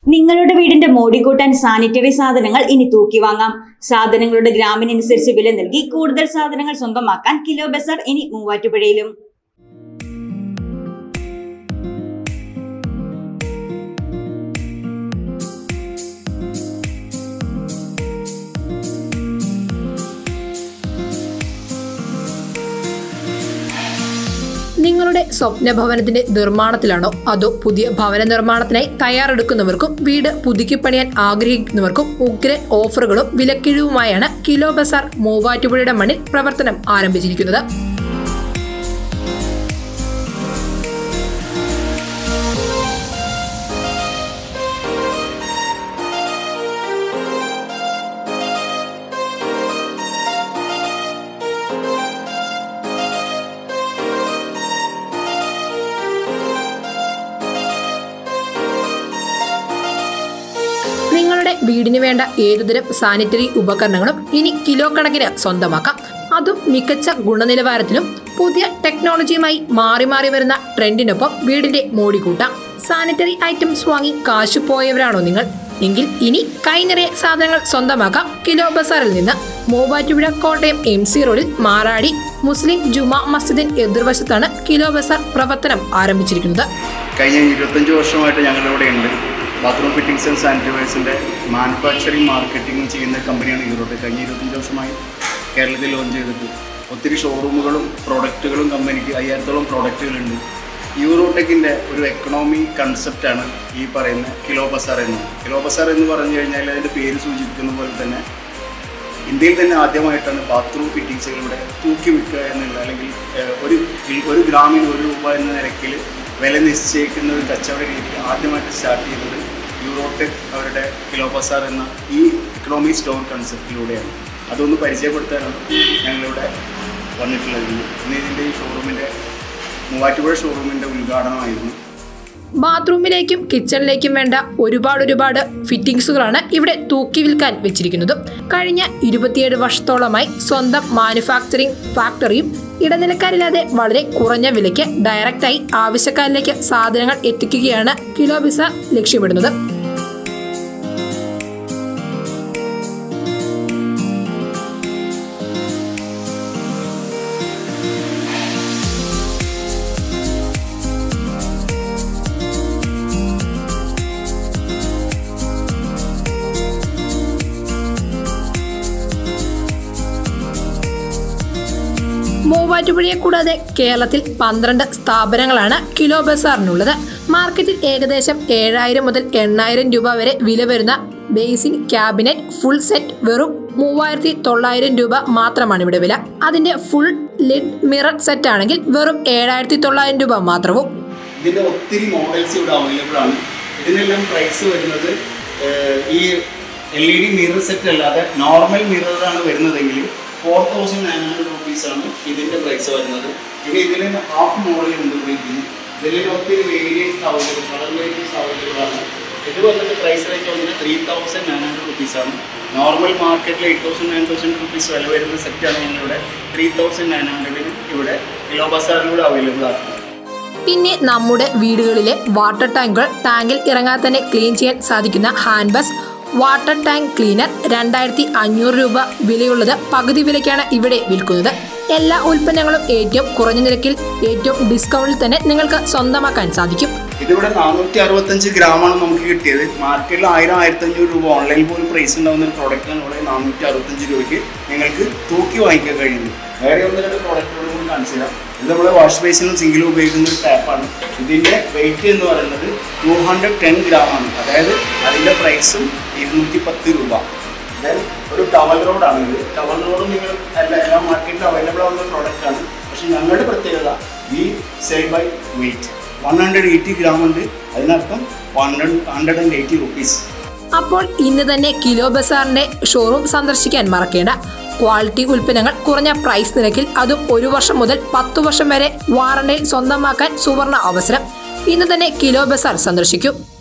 നിങ്ങളുടെ വീടിന്റെ മോടി കൂട്ടാൻ സാനിറ്ററി സാധനങ്ങൾ ഇനി തൂക്കി വാങ്ങാം. സാധനങ്ങളുടെ ഗ്രാമിനനുസരിച്ച് വില നൽകി കൂടുതൽ സാധനങ്ങൾ സ്വന്തമാക്കാൻ കിലോ ബസാർ ഇനി മൂവാറ്റുപുഴയിലും. നിങ്ങളുടെ സ്വപ്ന ഭവനത്തിന്റെ നിർമ്മാണത്തിലാണോ അതോ പുതിയ ഭവന നിർമ്മാണത്തിനായി തയ്യാറെടുക്കുന്നവർക്കും വീട് പുതുക്കിപ്പണിയാൻ ആഗ്രഹിക്കുന്നവർക്കും ഉഗ്രൻ ഓഫറുകളും വിലക്കിഴിവുമായാണ് കിലോ ബസാർ മൂവാറ്റുപുഴയുടെ മണ്ണിൽ പ്രവർത്തനം ആരംഭിച്ചിരിക്കുന്നത്. നിങ്ങളുടെ വീടിന് വേണ്ട ഏതുതരം സാനിറ്ററി ഉപകരണങ്ങളും ഇനി കിലോ കണക്കിന് സ്വന്തമാക്കാം. അതും മികച്ച ഗുണനിലവാരത്തിലും പുതിയ ടെക്നോളജിയുമായി മാറി മാറി വരുന്ന ട്രെൻഡിനൊപ്പം വീടിന്റെ മോടി കൂട്ടാം. സാനിറ്ററി ഐറ്റംസ് വാങ്ങി കാശു പോയവരാണോ നിങ്ങൾ? എങ്കിൽ ഇനി കൈനിറയെ സാധനങ്ങൾ സ്വന്തമാക്കാം കിലോ ബസാറിൽ നിന്ന്. മൂവാറ്റുപുഴ കോട്ടയം MC റോഡിൽ മാറാടി മുസ്ലിം ജുമാ മസ്ജിദിന് എതിർവശത്താണ് കിലോ ബസാർ പ്രവർത്തനം ആരംഭിച്ചിരിക്കുന്നത്. കഴിഞ്ഞ 25 വർഷമായിട്ട് ഞങ്ങളിവിടെ ഉണ്ട്. ബാത്റൂം ഫിറ്റിംഗ്സ് ആൻഡ് സാനിറ്റൈസേഴ്സിൻ്റെ മാനുഫാക്ചറിങ് മാർക്കറ്റിംഗ് ചെയ്യുന്ന കമ്പനിയാണ് യൂറോടെക്. കഴിഞ്ഞ 25 വർഷമായി കേരളത്തിൽ ലോഞ്ച് ചെയ്തിട്ട് ഒത്തിരി ഷോറൂമുകളും പ്രോഡക്റ്റുകളും കമ്പനിക്ക് 5000-ഓളം പ്രോഡക്റ്റുകളുണ്ട്. യൂറോടെക്കിൻ്റെ ഒരു എക്കണോമി കൺസെപ്റ്റാണ് ഈ പറയുന്ന കിലോ ബസാർ എന്ന്. കിലോ ബസാർ എന്ന് പറഞ്ഞു കഴിഞ്ഞാൽ അതിൻ്റെ പേര് സൂചിപ്പിക്കുന്ന പോലെ തന്നെ ഇന്ത്യയിൽ തന്നെ ആദ്യമായിട്ടാണ് ബാത്റൂം ഫിറ്റിംഗ്സുകളിലൂടെ തൂക്കി വിൽക്കുക എന്നുള്ള, അല്ലെങ്കിൽ ഒരു ഗ്രാമിന് 1 രൂപ എന്ന നിരക്കിൽ വില നിശ്ചയിക്കുന്ന ഒരു കച്ചവട രീതി ആദ്യമായിട്ട് സ്റ്റാർട്ട് ചെയ്തത് യൂറോടെക് അവരുടെ കിലോ ബസാർ എന്ന ഈ എക്കണോമി സ്റ്റോർ കൺസെപ്റ്റിലൂടെയാണ്. അതൊന്ന് പരിചയപ്പെടുത്താനാണ് ഞങ്ങളിവിടെ വന്നിട്ടുള്ളത്. ഇന്ന് ഇതിൻ്റെ ഈ ഷോറൂമിൻ്റെ മൂവാറ്റുപുഴ ഷോറൂമിൻ്റെ ഉദ്ഘാടനമായിരുന്നു. ബാത്റൂമിലേക്കും കിച്ചണിലേക്കും വേണ്ട ഒരുപാട് ഫിറ്റിംഗ്സുകളാണ് ഇവിടെ തൂക്കി വിൽക്കാൻ വെച്ചിരിക്കുന്നത്. കഴിഞ്ഞ 27 വർഷത്തോളമായി സ്വന്തം മാനുഫാക്ചറിംഗ് ഫാക്ടറിയും ഇടനിലക്കാരില്ലാതെ വളരെ കുറഞ്ഞ വിലയ്ക്ക് ഡയറക്റ്റായി ആവശ്യക്കാരിലേക്ക് സാധനങ്ങൾ എത്തിക്കുകയാണ് കിലോ ബസാർ ലക്ഷ്യമിടുന്നത്. മൂവാറ്റുപുഴയെ കൂടാതെ കേരളത്തിൽ 12 സ്ഥാപനങ്ങളാണ് കിലോ ബസാറിനുള്ളത്. മാർക്കറ്റിൽ ഏകദേശം 7000 മുതൽ 8000 രൂപ വരെ വില വരുന്ന ബേസിക് ക്യാബിനറ്റ് ഫുൾ സെറ്റ് വെറും 3900 രൂപ മാത്രമാണ് ഇവിടെ വില. അതിന്റെ ഫുൾ ലിഡ് മിറർ സെറ്റ് ആണെങ്കിൽ വെറും 7900 രൂപ മാത്രവും. ഇതിന്റെ ഒത്തിരി മോഡൽസ് ഇവിടെ അവൈലബിൾ ആണ്. ഇതിനെല്ലാം പ്രൈസ് വരുന്നത് ഈ LED മിറർ സെറ്റ് അല്ലാതെ നോർമൽ മിററാണ് വരുന്നതെങ്കിൽ 4900 രൂപീസാണ് ഇതിൻ്റെ പ്രൈസ് വരുന്നത്. ഇനി ഇതിൽ ഹാഫ് മോഡൽ കൊണ്ടുപോയിരിക്കുന്നു. ഇതിൽ ഒത്തിരി variants available, colour variants available ആണ്. ഇത് വന്നിട്ട് പ്രൈസ് റേറ്റ് വന്നിട്ട് 3900 രൂപീസാണ്. നോർമൽ മാർക്കറ്റിൽ 8000-9000 രൂപീസ് വില വരുന്ന സെറ്റാണ് ഞങ്ങളിവിടെ 3900 ഇവിടെ കിലോ ബസാറിലൂടെ അവൈലബിൾ ആണ്. പിന്നെ നമ്മുടെ വീടുകളിലെ വാട്ടർ ടാങ്കുകൾ ടാങ്കിൽ ഇറങ്ങാതെ തന്നെ ക്ലീൻ ചെയ്യാൻ സാധിക്കുന്ന ഹാൻഡ് ബസ് വാട്ടർ ടാങ്ക് ക്ലീനർ 2500 രൂപ വിലയുള്ളത് പകുതി വിലയ്ക്കാണ് ഇവിടെ വിൽക്കുന്നത്. എല്ലാ ഉൽപ്പന്നങ്ങളും ഏറ്റവും കുറഞ്ഞ നിരക്കിൽ ഏറ്റവും ഡിസ്കൗണ്ടിൽ തന്നെ നിങ്ങൾക്ക് സ്വന്തമാക്കാൻ സാധിക്കും. ഇതിവിടെ 465 ഗ്രാമാണ് നമുക്ക് കിട്ടിയത്. മാർക്കറ്റിൽ 1000-1500 രൂപ ഓൺലൈൻ പോലും പ്രൈസ് ഉണ്ടാകുന്ന ഒരു പ്രോഡക്റ്റാണ് ഇവിടെ 465 രൂപയ്ക്ക് നിങ്ങൾക്ക് തൂക്കി വാങ്ങിക്കാൻ കഴിയുന്നത്. വേറെ 1-2 പ്രോഡക്റ്റുകളും കൂടി കാണിച്ചു തരാം. ഇത് നമ്മൾ വാഷ് ബേസിനും സിങ്കിലും ഉപയോഗിക്കുന്ന ഒരു ടാപ്പാണ്. ഇതിൻ്റെ വെയിറ്റ് എന്ന് പറയുന്നത് 210 ഗ്രാമാണ്. അതായത് അതിൻ്റെ പ്രൈസും 210 രൂപ. അതായത് ഒരു ടവൽ റോഡാണ് ഇത്. ടവൽ റോഡ് നിങ്ങൾ എല്ലാ മാർക്കറ്റിലും അവൈലബിൾ ആവുന്ന പ്രോഡക്റ്റാണ്. പക്ഷേ ഞങ്ങളുടെ പ്രത്യേകത we sell by weight. 180 gram ഉണ്ട്. അതിനർത്ഥം 180 രൂപീസ്. അപ്പോൾ ഇന്ന് തന്നെ കിലോ ബസാറിന്റെ ഷോറൂം സന്ദർശിക്കാൻ മറക്കേണ്ട. ക്വാളിറ്റി ഉൽപ്പന്നങ്ങൾ കുറഞ്ഞ പ്രൈസ് നിരക്കിൽ, അതും 1 വർഷം മുതൽ 10 വർഷം വരെ വാറണ്ടിയിൽ സ്വന്തമാക്കാൻ സുവർണ അവസരം. ഇന്ന് തന്നെ കിലോ ബസാർ സന്ദർശിക്കൂ.